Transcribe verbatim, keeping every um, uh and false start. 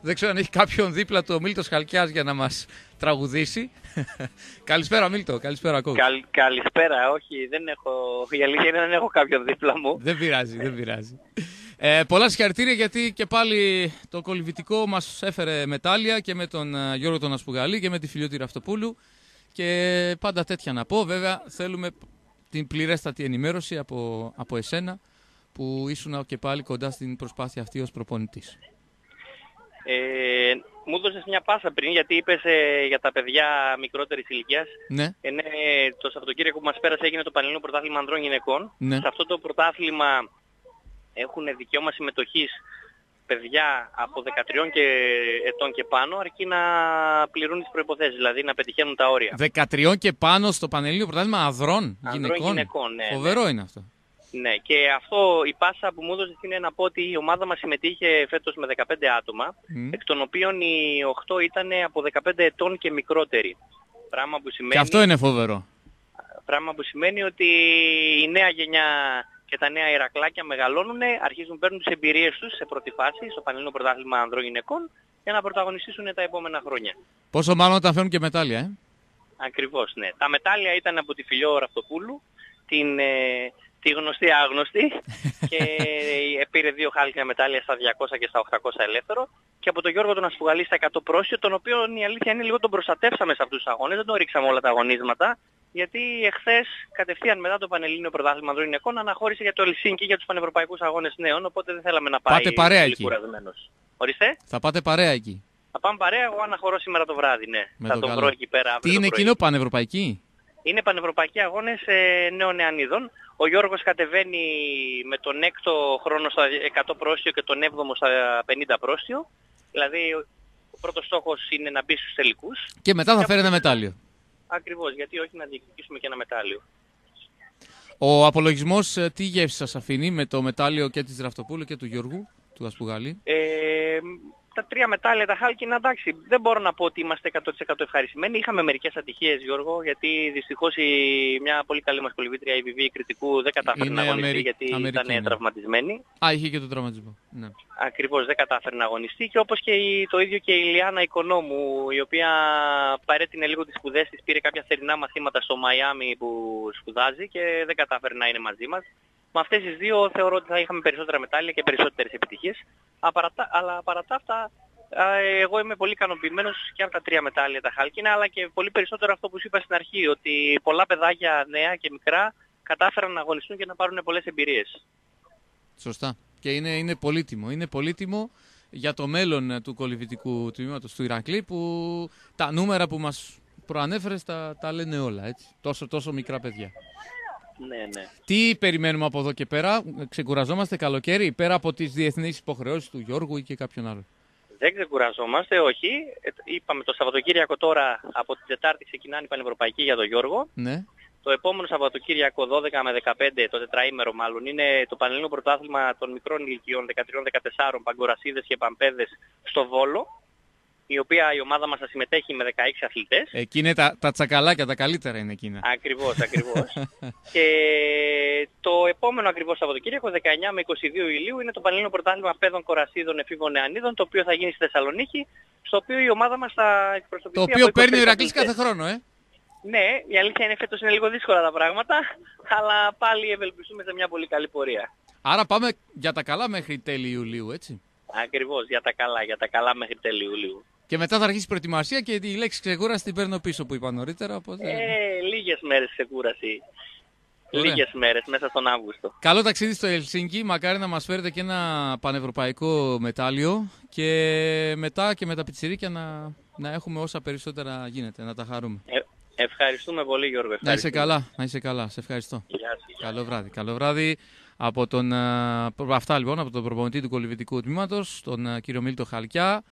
Δεν ξέρω αν έχει κάποιον δίπλα του ο Μίλτος Χαλκιάς για να μας τραγουδήσει. Καλησπέρα Μίλτο, καλησπέρα coach. Καλ, καλησπέρα, όχι, δεν έχω, η αλήθεια είναι δεν έχω κάποιον δίπλα μου. Δεν πειράζει, δεν πειράζει. Ε, πολλά συγχαρητήρια γιατί και πάλι το κολυβητικό μας έφερε μετάλλια και με τον uh, Γιώργο τον Ασπουγαλή και με τη Φιλιώτη Ραυτοπούλου και πάντα τέτοια να πω. Βέβαια θέλουμε την πληρέστατη ενημέρωση από, από εσένα που ήσουν και πάλι κοντά στην προσπάθεια αυτή ως προπονητής. Ε, μου έδωσες μια πάσα πριν γιατί είπες ε, για τα παιδιά μικρότερης ηλικίας. Ναι. Ε, ναι, το Σαββατοκύριακο που μας πέρασε έγινε το Πανελλήνιο Πρωτάθλημα Ανδρών Γυναικών. Ναι. Σε αυτό το πρωτάθλημα έχουν δικαίωμα συμμετοχής παιδιά από δεκατρία και ετών και πάνω, αρκεί να πληρούν τις προϋποθέσεις, δηλαδή να πετυχαίνουν τα όρια. δεκατρία και πάνω στο Πανελλήνιο Πρωτάθλημα Ανδρών Γυναικών. γυναικών ναι, Φοβερό ναι. είναι αυτό. Ναι, και αυτό η πάσα που μου έδωσε είναι να πω ότι η ομάδα μας συμμετείχε φέτος με δεκαπέντε άτομα, mm. εκ των οποίων οι οκτώ ήταν από δεκαπέντε ετών και μικρότεροι. Πράγμα που σημαίνει, και αυτό είναι φοβερό. Πράγμα που σημαίνει ότι η νέα γενιά και τα νέα Ηρακλάκια μεγαλώνουν, αρχίζουν παίρνουν τις εμπειρίες τους σε πρώτη φάση, στο Πανελλήνιο Πρωτάθλημα Ανδρών Γυναικών, για να πρωταγωνιστήσουν τα επόμενα χρόνια. Πόσο μάλλον όταν φέρνουν και μετάλλια, ε? Ακριβώς, ναι. Τα μετάλλια ήταν από τη Φιλιό Ραυτοπούλου, την... Ε, τη γνωστή άγνωστη και πήρε δύο χάλκινα μετάλλια στα διακόσια και στα οκτακόσια ελεύθερο και από τον Γιώργο τον Ασπουγαλή στα εκατό πρόσιο, τον οποίο η αλήθεια είναι λίγο τον προστατεύσαμε σε αυτούς τους αγώνες, δεν τον ρίξαμε όλα τα αγωνίσματα γιατί εχθές κατευθείαν μετά το Πανελλήνιο Πρωτάθλημα Ανδρών Γυναικών αναχώρησε για το Ελσίνκι για τους πανευρωπαϊκούς αγώνες νέων, οπότε δεν θέλαμε να πάει πάτε παρέα εκεί. Κουρασμένος. Ορίστε. Θα πάτε παρέα εκεί. Θα πάμε παρέα, εγώ αναχωρώ σήμερα το βράδυ, ναι. Με θα το τον καλό. βρω εκεί πέρα. Τι είναι εκείνο, πανευρωπαϊκή? Είναι πανευρωπαϊκοί αγώνες ε, νέων νεανίδων. Ο Γιώργος κατεβαίνει με τον έκτο χρόνο στα εκατό πρόσιο και τον έβδομο στα πενήντα πρόσιο. Δηλαδή ο πρώτος στόχος είναι να μπει στους τελικούς. Και μετά θα και φέρει ένα μετάλλιο. Ακριβώς, γιατί όχι να διεκδικήσουμε και ένα μετάλλιο. Ο απολογισμός τι γεύση σας αφήνει με το μετάλλιο και της Ραυτοπούλου και του Γιώργου, του Ασπουγαλή? Ε, τα τρία μετάλλια, τα χάλκινα, εντάξει, δεν μπορώ να πω ότι είμαστε εκατό τοις εκατό ευχαριστημένοι. Είχαμε μερικές ατυχίες, Γιώργο, γιατί δυστυχώς η, μια πολύ καλή μας κολυβήτρια, η Βιβί Κριτικού, δεν κατάφερε είναι να αγωνιστεί Αμερι... γιατί Αμερική, ήταν ναι. τραυματισμένη. Α, είχε και τον τραυματισμό. Ναι. Ακριβώς, δεν κατάφερε να αγωνιστεί και όπως και η, το ίδιο και η Ιλιάνα Οικονόμου, η οποία παρέτεινε λίγο τις σπουδές της, πήρε κάποια θερινά μαθήματα στο Μαϊάμι που σπουδάζει και δεν κατάφερε να είναι μαζί μας. Με αυτές τις δύο θεωρώ ότι θα είχαμε περισσότερα μετάλλια και περισσότερες επιτυχίες, αλλά παρά τα αυτά εγώ είμαι πολύ ικανοποιημένος και από τα τρία μετάλλια τα χάλκινα, αλλά και πολύ περισσότερο αυτό που σου είπα στην αρχή, ότι πολλά παιδάκια νέα και μικρά κατάφεραν να αγωνιστούν και να πάρουν πολλές εμπειρίες. Σωστά. Και είναι, είναι πολύτιμο. Είναι πολύτιμο για το μέλλον του κολυβητικού τμήματος του Ηρακλή, που τα νούμερα που μας προανέφερες τα, τα λένε όλα, έτσι. Τόσο, τόσο μικρά παιδιά. Ναι, ναι. Τι περιμένουμε από εδώ και πέρα? Ξεκουραζόμαστε καλοκαίρι πέρα από τις διεθνείς υποχρεώσεις του Γιώργου ή και κάποιον άλλο? Δεν ξεκουραζόμαστε, όχι. Ε, είπαμε το Σαββατοκύριακο τώρα από την Τετάρτη ξεκινάνε οι πανευρωπαϊκοί για τον Γιώργο. Ναι. Το επόμενο Σαββατοκύριακο δώδεκα με δεκαπέντε, το τετραήμερο μάλλον, είναι το Πανελλήνιο Πρωτάθλημα των μικρών ηλικιών δεκατρία δεκατέσσερα, Παγκορασίδες και Παμπέδες στο Βόλο, η οποία η ομάδα μας θα συμμετέχει με δεκαέξι αθλητές. Εκεί είναι τα, τα τσακαλάκια, τα καλύτερα είναι εκείνα. Ακριβώς, ακριβώς. Και το επόμενο ακριβώς Σαββατοκύριακο, δεκαεννιά με είκοσι δύο Ιουλίου, είναι το Πανελλήνιο Πρωτάθλημα Παιδών Κορασίδων Εφήβων Νεανίδων, το οποίο θα γίνει στη Θεσσαλονίκη, στο οποίο η ομάδα μας θα εκπροσωπηθεί. Το οποίο παίρνει ο Ηρακλής κάθε χρόνο, ε. Ναι, η αλήθεια είναι φέτος είναι λίγο δύσκολα τα πράγματα, αλλά πάλι ευελπιστούμε σε μια πολύ καλή πορεία. Άρα πάμε για τα καλά μέχρι τέλη Ιουλίου, έτσι. Ακριβώς, για τα καλά, για τα καλά μέχρι τέλη Ιουλίου. Και μετά θα αρχίσει η προετοιμασία και η λέξη ξεκούραση την παίρνω πίσω που είπα νωρίτερα. Οπότε... Ε, λίγες μέρες ξεκούραση. Ωραία. Λίγες μέρες μέσα στον Αύγουστο. Καλό ταξίδι στο Ελσίνκι, μακάρι να μας φέρετε και ένα πανευρωπαϊκό μετάλλιο και μετά και με τα πιτσιρίκια να, να έχουμε όσα περισσότερα γίνεται, να τα χαρούμε. Ε, ευχαριστούμε πολύ, Γιώργο. Να είσαι καλά, να είσαι καλά. Σε ευχαριστώ. Γεια σας. Καλό βράδυ. Καλό βράδυ. Από τον, αυτά λοιπόν, από τον προπονητή του κολυβητικού τμήματος, τον κύριο Μίλτο Χαλκιά.